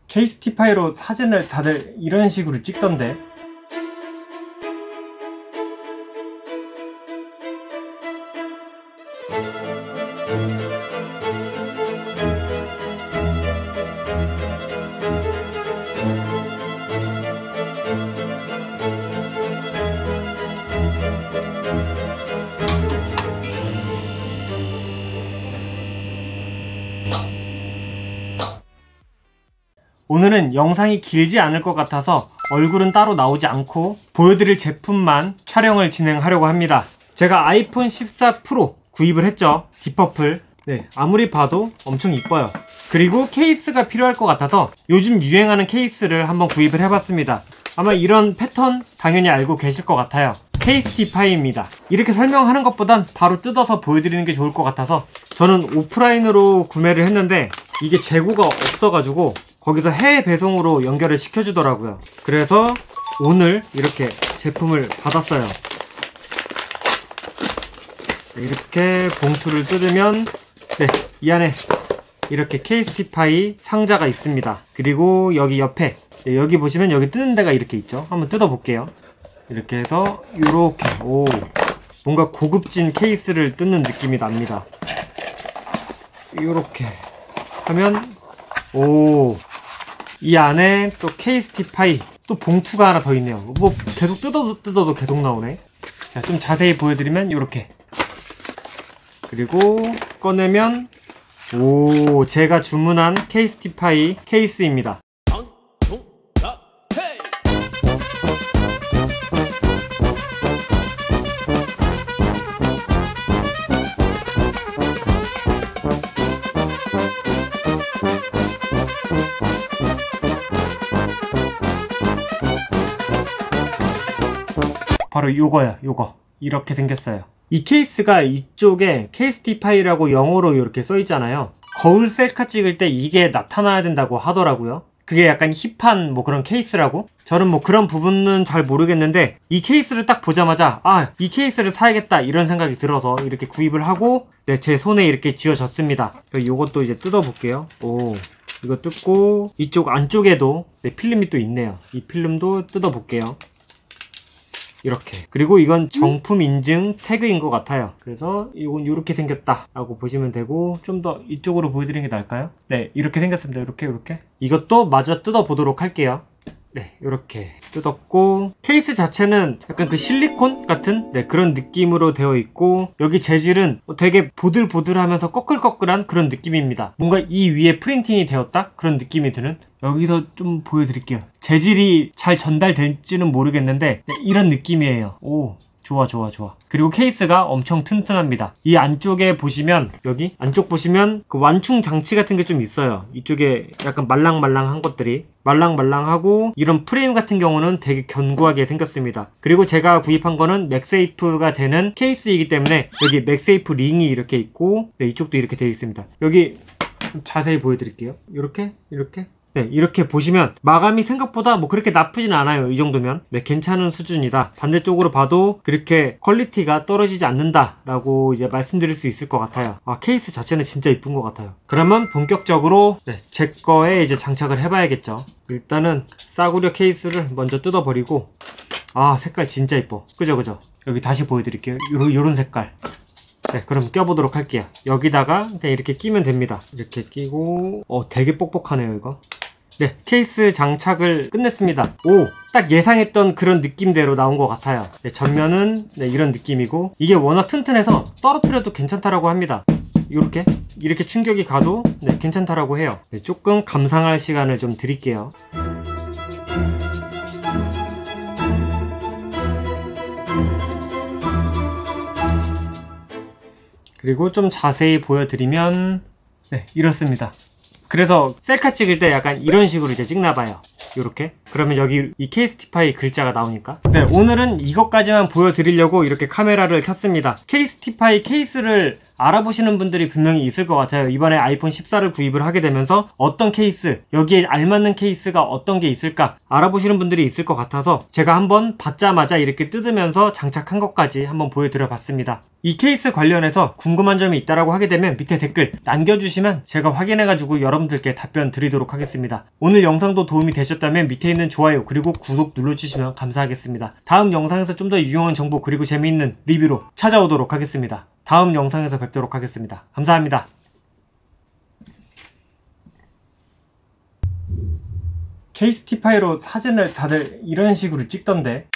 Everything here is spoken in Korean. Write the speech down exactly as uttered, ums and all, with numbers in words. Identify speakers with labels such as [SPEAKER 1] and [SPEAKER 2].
[SPEAKER 1] 케이스티파이로 사진을 다들 이런 식으로 찍던데. 오늘은 영상이 길지 않을 것 같아서 얼굴은 따로 나오지 않고 보여드릴 제품만 촬영을 진행하려고 합니다. 제가 아이폰 십사 프로 구입을 했죠. 딥퍼플. 네, 아무리 봐도 엄청 이뻐요. 그리고 케이스가 필요할 것 같아서 요즘 유행하는 케이스를 한번 구입을 해봤습니다. 아마 이런 패턴 당연히 알고 계실 것 같아요. 케이스티파이입니다. 이렇게 설명하는 것보단 바로 뜯어서 보여드리는 게 좋을 것 같아서 저는 오프라인으로 구매를 했는데 이게 재고가 없어가지고 거기서 해외 배송으로 연결을 시켜주더라고요. 그래서 오늘 이렇게 제품을 받았어요. 이렇게 봉투를 뜯으면 네, 이 안에 이렇게 케이스티파이 상자가 있습니다. 그리고 여기 옆에 네, 여기 보시면 여기 뜯는 데가 이렇게 있죠. 한번 뜯어볼게요. 이렇게 해서 이렇게 오 뭔가 고급진 케이스를 뜯는 느낌이 납니다. 이렇게 하면 오 이 안에 또 케이스티파이 또 봉투가 하나 더 있네요. 뭐 계속 뜯어도 뜯어도 계속 나오네. 자, 좀 자세히 보여드리면 이렇게 그리고 꺼내면 오 제가 주문한 케이스티파이 케이스입니다. 바로 요거야, 요거. 이렇게 생겼어요. 이 케이스가 이쪽에 케이스티파이라고 영어로 이렇게 써있잖아요. 거울 셀카 찍을 때 이게 나타나야 된다고 하더라고요. 그게 약간 힙한 뭐 그런 케이스라고? 저는 뭐 그런 부분은 잘 모르겠는데 이 케이스를 딱 보자마자 아, 이 케이스를 사야겠다 이런 생각이 들어서 이렇게 구입을 하고 네, 제 손에 이렇게 쥐어졌습니다. 요것도 이제 뜯어볼게요. 오, 이거 뜯고 이쪽 안쪽에도 네, 필름이 또 있네요. 이 필름도 뜯어볼게요. 이렇게. 그리고 이건 정품 인증 태그인 것 같아요. 그래서 이건 이렇게 생겼다 라고 보시면 되고 좀 더 이쪽으로 보여드리는 게 나을까요? 네, 이렇게 생겼습니다. 이렇게 이렇게. 이것도 마저 뜯어 보도록 할게요. 네, 이렇게 뜯었고 케이스 자체는 약간 그 실리콘 같은 네, 그런 느낌으로 되어 있고 여기 재질은 되게 보들보들하면서 꺼끌꺼끌한 그런 느낌입니다. 뭔가 이 위에 프린팅이 되었다? 그런 느낌이 드는. 여기서 좀 보여드릴게요. 재질이 잘 전달될지는 모르겠는데 네, 이런 느낌이에요. 오, 좋아 좋아 좋아. 그리고 케이스가 엄청 튼튼합니다. 이 안쪽에 보시면 여기 안쪽 보시면 그 완충 장치 같은 게 좀 있어요. 이쪽에 약간 말랑말랑한 것들이 말랑말랑하고 이런 프레임 같은 경우는 되게 견고하게 생겼습니다. 그리고 제가 구입한 거는 맥세이프가 되는 케이스이기 때문에 여기 맥세이프 링이 이렇게 있고 네, 이쪽도 이렇게 되어 있습니다. 여기 자세히 보여드릴게요. 이렇게 이렇게 네, 이렇게 보시면 마감이 생각보다 뭐 그렇게 나쁘진 않아요. 이 정도면 네, 괜찮은 수준이다. 반대쪽으로 봐도 그렇게 퀄리티가 떨어지지 않는다 라고 이제 말씀드릴 수 있을 것 같아요. 아, 케이스 자체는 진짜 이쁜 것 같아요. 그러면 본격적으로 네, 제 거에 이제 장착을 해봐야겠죠. 일단은 싸구려 케이스를 먼저 뜯어버리고 아, 색깔 진짜 이뻐. 그죠 그죠. 여기 다시 보여드릴게요. 요런, 요런 색깔. 네, 그럼 껴보도록 할게요. 여기다가 그냥 이렇게 끼면 됩니다. 이렇게 끼고 어, 되게 뻑뻑하네요 이거. 네, 케이스 장착을 끝냈습니다. 오, 딱 예상했던 그런 느낌대로 나온 것 같아요. 네, 전면은 네, 이런 느낌이고 이게 워낙 튼튼해서 떨어뜨려도 괜찮다라고 합니다. 이렇게 이렇게 충격이 가도 네, 괜찮다라고 해요. 네, 조금 감상할 시간을 좀 드릴게요. 그리고 좀 자세히 보여드리면 네, 이렇습니다. 그래서 셀카 찍을 때 약간 이런 식으로 이제 찍나봐요. 요렇게 그러면 여기 이 케이스티파이 글자가 나오니까. 네, 오늘은 이것까지만 보여드리려고 이렇게 카메라를 켰습니다. 케이스티파이 케이스를 알아보시는 분들이 분명히 있을 것 같아요. 이번에 아이폰 십사를 구입을 하게 되면서 어떤 케이스, 여기에 알맞는 케이스가 어떤 게 있을까 알아보시는 분들이 있을 것 같아서 제가 한번 받자마자 이렇게 뜯으면서 장착한 것까지 한번 보여드려 봤습니다. 이 케이스 관련해서 궁금한 점이 있다라고 하게 되면 밑에 댓글 남겨주시면 제가 확인해가지고 여러분들께 답변 드리도록 하겠습니다. 오늘 영상도 도움이 되셨다면 밑에 있는 좋아요 그리고 구독 눌러주시면 감사하겠습니다. 다음 영상에서 좀 더 유용한 정보 그리고 재미있는 리뷰로 찾아오도록 하겠습니다. 다음 영상에서 뵙도록 하겠습니다. 감사합니다. 케이스티파이로 사진을 다들 이런 식으로 찍던데